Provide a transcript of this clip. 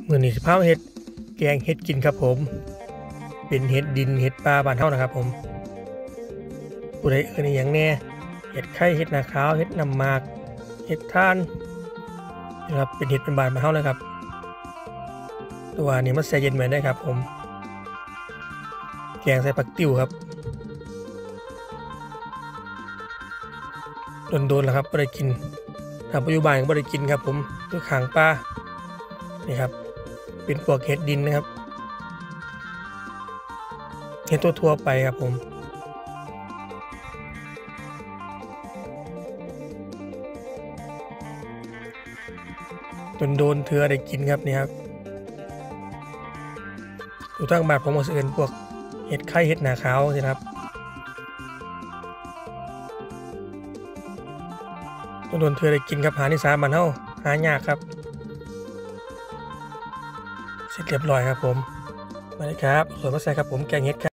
มื้อนี้สิพามาเฮ็ดแกงเห็ดกินครับผมเป็นเห็ดดินเห็ดป่าบ้านเฮานะครับผมผู้ใดเอิ้นอิหยังแน่เห็ดไข่เห็ดนาขาวเห็ดน้ำหมากเห็ดท่านนะครับเป็นเห็ดเป็นบ้านเฮาเลยครับตัวนี้มันแช่เย็นไว้ได้ครับผมแกงใส่ผักติ้วครับโดนๆแล้วครับบ่ได้กินถ้าปัจจุบันก็บ่ได้กินครับผมอยู่ข้างป่านี่ครับเป็นพวกเห็ดดินนะครับเห็ดทั่วๆไปครับผมโดนเถื่อได้กินครับนี่ครับอยู่ทางบ้านผมก็สิเอิ้นพวกเห็ดไข่เห็ดหน้าขาวสิครับโดนเถื่อได้กินครับหาในสาบ้านเฮาหายากครับเสร็จเรียบร้อยครับผมมาเลยครับส่วนมาใส่ครับผมแกงเห็ดครับ